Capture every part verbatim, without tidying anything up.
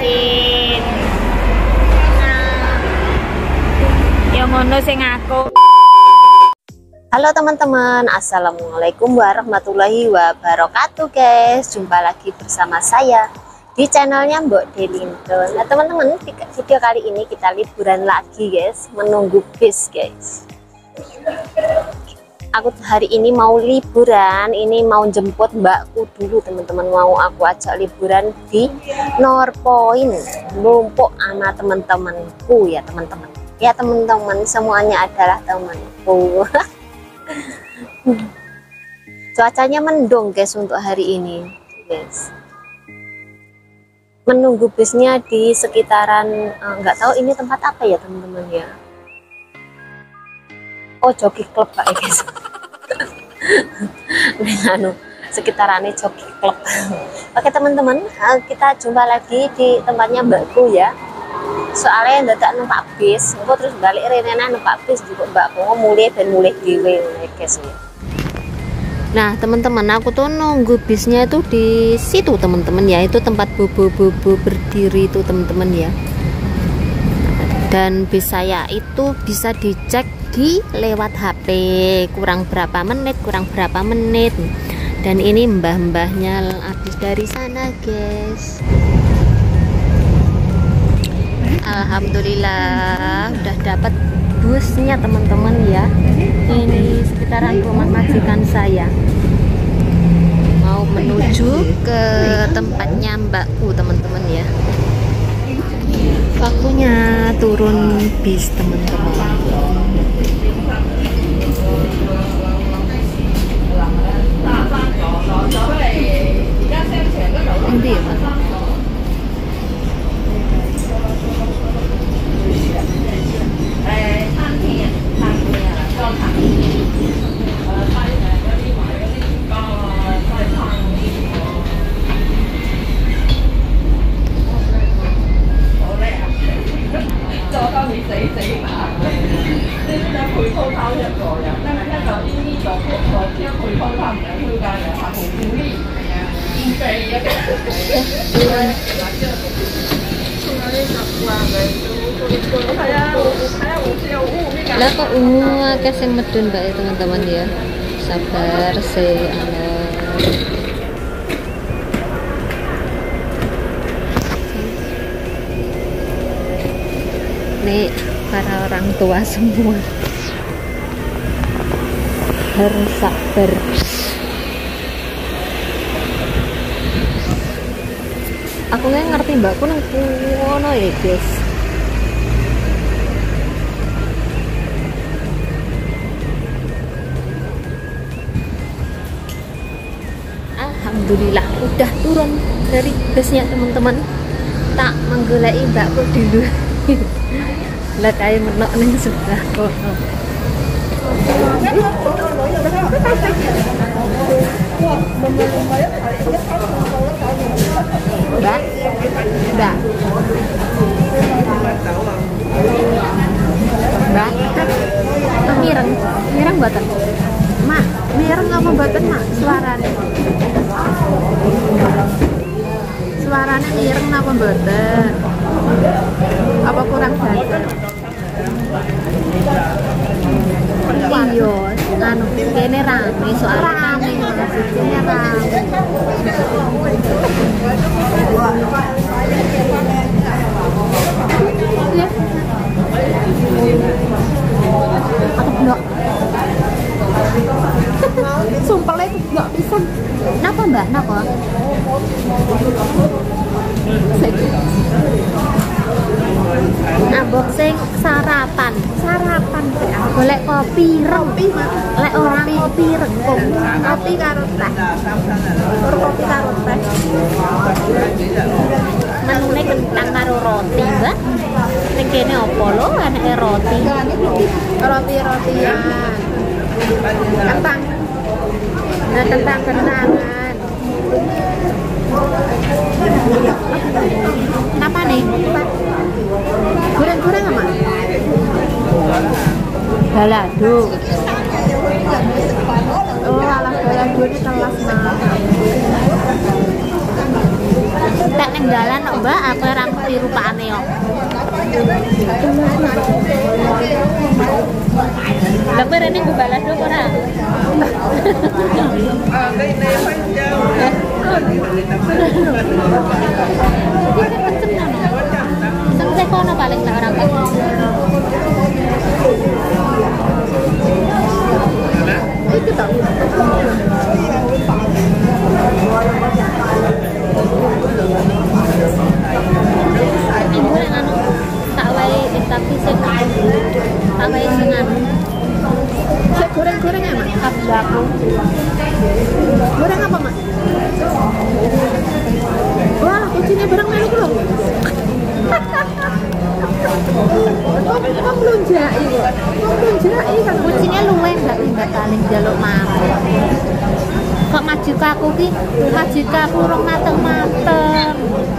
Delin. Nah, yang ngono sing aku. Halo teman-teman, assalamualaikum warahmatullahi wabarakatuh guys. Jumpa lagi bersama saya di channelnya Mbok Delin. Nah teman-teman, video kali ini kita liburan lagi guys, menunggu bis guys. Aku hari ini mau liburan, ini mau jemput mbakku dulu teman-teman. Mau aku ajak liburan di Norpoint, numpuk sama teman-temanku ya teman-teman. Ya teman-teman, semuanya adalah temanku. Cuacanya mendung guys untuk hari ini guys. Menunggu bisnya di sekitaran nggak uh, tahu ini tempat apa ya teman-teman ya. Oh, jogging club pak ya guys. Anu sekitarannya jogging club. Oke teman-teman, uh, kita jumpa lagi di tempatnya mbakku ya. Soalnya ndak numpak bis, aku terus balik renena numpak bis juga mbakku mulai dan mulai dhewe guys ya. Nah teman-teman, aku tuh nunggu bisnya itu di situ teman-teman ya, itu tempat bobo-bobo berdiri itu teman-teman ya. Dan bis saya itu bisa dicek di lewat H P, kurang berapa menit, kurang berapa menit. Dan ini mbah-mbahnya habis dari sana guys. Alhamdulillah udah dapat busnya teman-teman ya. Ini sekitaran rumah majikan saya, mau menuju ke tempatnya mbakku teman-teman ya. Waktunya turun bis teman-teman. Nanti ya Mas. Lah kok ungu akeh sing medun mbak ya teman-teman ya. Sabar sih Allah. Nih para orang tua semua harus sabar. Aku nggak ngerti mbakku nang kono ya guys. Alhamdulillah udah turun dari busnya teman-teman. Tak menggoleki mbakku dulu. Lah kayak menok ning sebelah kono. Mbak, mbak, mbak, mireng, mireng mboten, mak, mireng apa mboten mak, suarane, suarane mireng apa mboten, apa kurang datar? Iya, anu kene rame soalnya rame, kene rame. Aku blok. Sumpah itu nggak bisa. Napa mbak? Napa? Unboxing sarapan, sarapan sih. Golek kopi, kopi lek ora kopi rengkung, kopi karo teh. Kopi karo teh. Menune kentang karo roti, Mbak. Ning kene opo lho anake roti? Roti-rotian. Kentang. Nah, kentang-kentangan. Napa nih? Goreng-goreng apa? Balado. Oh, alah balado ini telas mah. Tak neng ketinggalan kok Mbak, apa ora ngerti rupane kok. Lah kowe rene nggo balas do ora? Sampai kono paling tak orang Pak. Itu tak. Ibu yang anu tak wae tapi sing tak wae sing anu. Sik goreng-goreng ya, Mak? Kabeh aku. Goreng apa, Mak? Wah, kucingnya bareng melu lho. Oh, melunjaki kok. Melunjaki kan kucingnya luwe mbak mbak paling jaluk makan. Kok maju ke aku ki, maju ke aku urung mateng-mateng.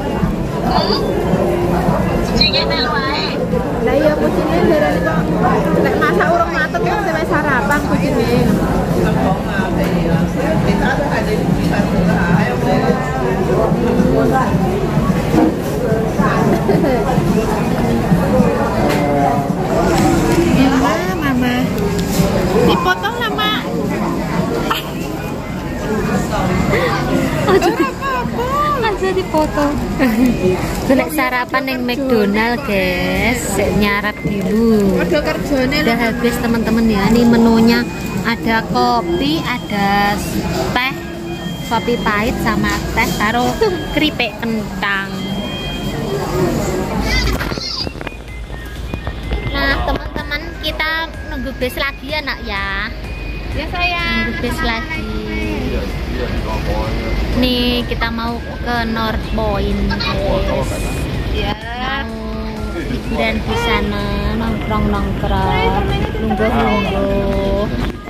Kucingnya melu ae. Lah iya kucingnya darane kok nek masak urung mateng kok sampe sarapan kucingnya. Mama, mama, dipotong lah mak. Aja aja dipotong. Golek sarapan yang McDonald guys, nyarap dulu. Udah habis teman-teman ya. Ini menunya ada kopi, ada teh, kopi pahit sama teh, taruh keripik kentang. Nah teman-teman kita nunggu bis lagi ya nak ya. Ya sayang. Nunggu bis lagi. Nih kita mau ke North Point guys. Ya. Mau liburan di sana, nongkrong-nongkrong, lungguh-lungguh.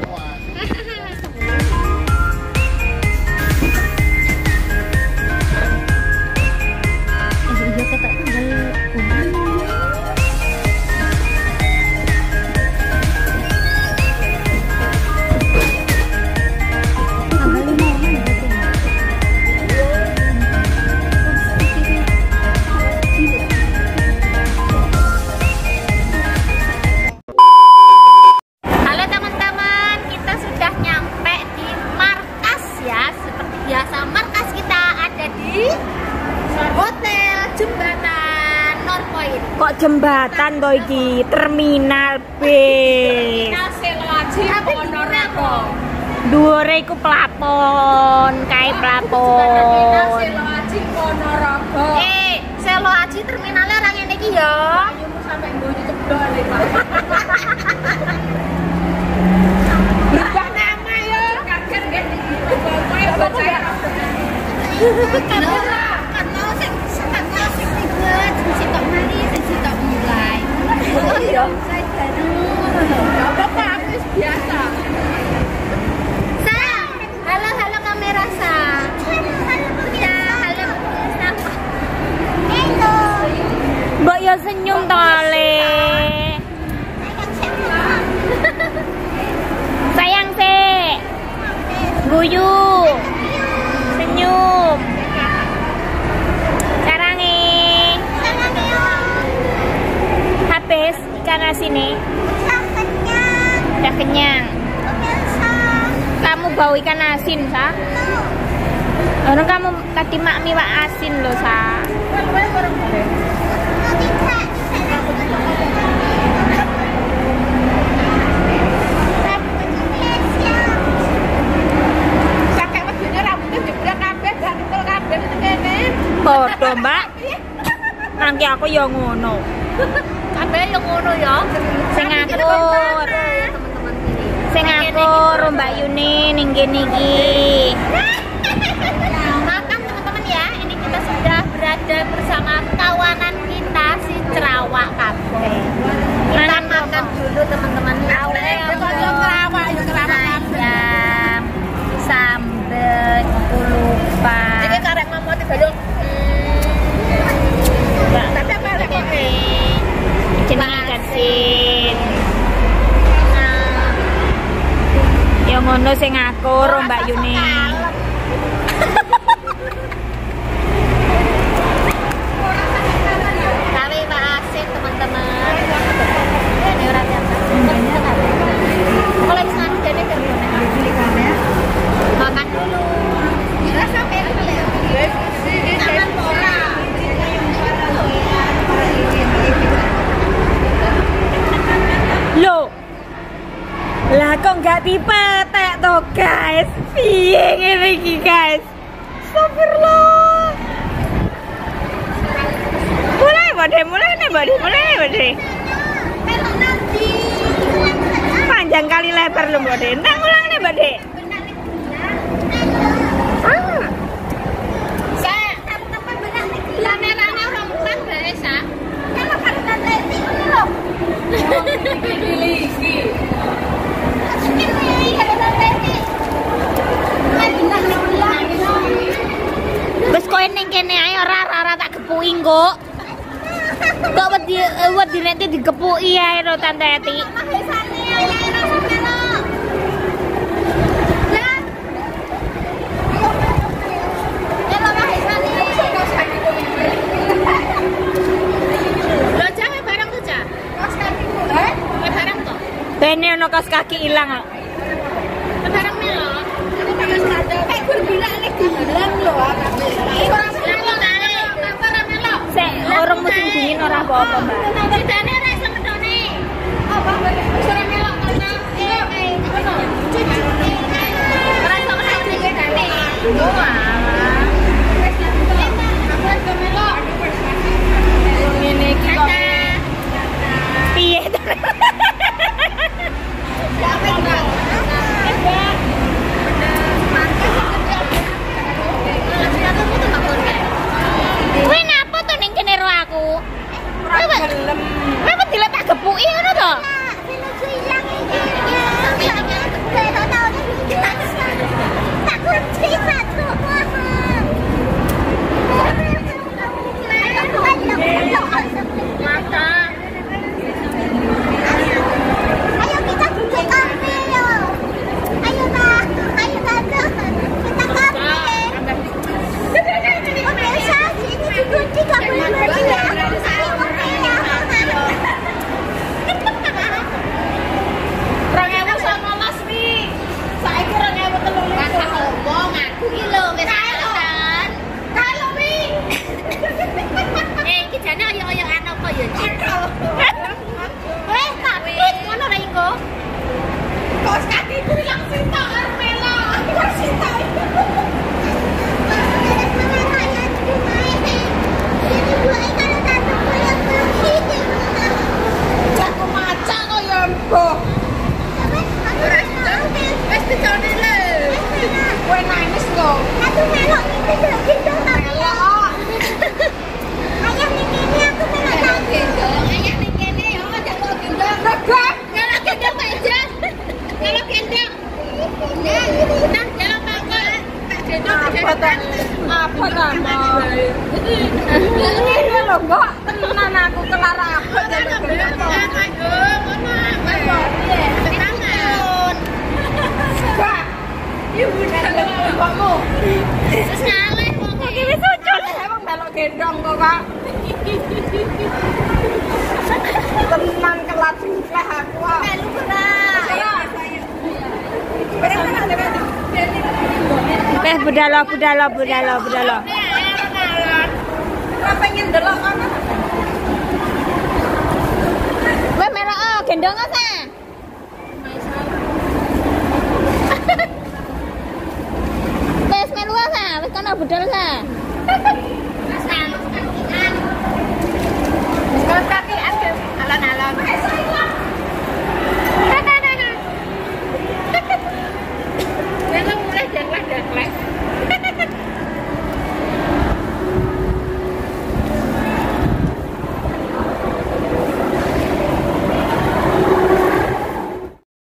Kok jembatan to iki? Terminal bis. Dhuwure iku plafon, kae plafon. Eh, Selo Aji terminale ora ngene iki ya. Sampai mbunyi ceblok. Berubah nama ya. Kaget nggih iki. Pokoke oh iya, saya baru. Gak apa-apa, aku biasa. Sa, halo halo kamera Sa. Ya, halo. Halo. Mbak ya senyum tole. Sayang se. Guyu. Senyum. Habis ikan asin udah kenyang. Udah kenyang. Kamu bau ikan asin, Sa? Orang kamu tadi mak miwak asin loh, Sa. Bodoh, Mbak. Nanti aku yang ngono. Kabeh yo ngono ya. Sing ngatur. Sing ngatur Mbak Yuni ning kene iki. Makan teman-teman ya. Ini kita sudah berada bersama kawanan kita si Cerawak kabeh. Kita makan dulu teman-teman. Cerawak yo Cerawak ayam, sambel, lupa. Iki karek mama dibayar. Tapi apa lek kopi? Jenenge kasin. Nah. Ya ngono sing ngatur Mbak Yuni. kok nggak dipetek toh guys. Piye ngene iki guys. Astagfirullah. Mulai bade, mulai nih bade, mulai bade. Panjang kali lebar lu bade. Nang ulang nih bade. Ah. Saya apa benak nih lamerane ora mulang bae sa. Kalau karo tante iki ngono lho. Iki iki. Iki karo tante iki. Wes kowe ning kene ae ora ora tak gepuki kok. Kok wedi wedi nek digepuki ae ro Tante Eti. Bene ono kaos kaki ilang kok. Barang melo. Kaos kaki. Eh gur bilang nek dibilang lho. Ora melo. Sek orang musim dingin ora apa-apa, Mbak. Cidane ora iso medone. Apa? Ora melo karena eh eh ngono. Ora iso medone cidane. Oh alah. Aku iso melo. Ngene iki kok. Piye? Kowe napa to ning kene ro aku? Ora gelem. Kowe dilek tak gepuki ngono to? Tak kunci satu. Mata. Ayo kita kunci kafe yo. Ayo Kak, ayo Tante. Kita kafe. Biasa sini dikunci gak boleh pergi ya. Ayo oke ya. Rong ewu songolas nih. Saiki rong ewu telur likur. Masa ngomong aku ki lho wis kan. Kalau wi. Eh iki jane ayo-ayoan apa ya, Cik? Wes tak pit ngono ra iku. Kos kaki ku ilang sinta arep melo. Kok sinta. Aku maca kok ya mbok. Wes dicone le. Kowe nangis lho. Aku melok iki gendong melok. Ayah ning kene aku melok gendong. Ayah ning kene yo jaluk gendong. Regah. Jaluk gendong aja. Jaluk gendong. Nah, jaluk mangkok. Tak gendong aja. Apa nama? Ini lho, Mbak. Tenan aku kelar apa jaluk gendong. Ayo, ngono. Ayo. Tangan. Mbak. Ibu jaluk gendongmu. Wis ngalih kok. Iki wis ucul. Emang melok gendong kok, Kak. Tenan kelar siflah aku. Melu ora. Eh, budalo, budalo, budalo, budalo. Ora pengen delok ana. Kowe melok oh, gendong sa. Wes melu sa, wis kono budal sa.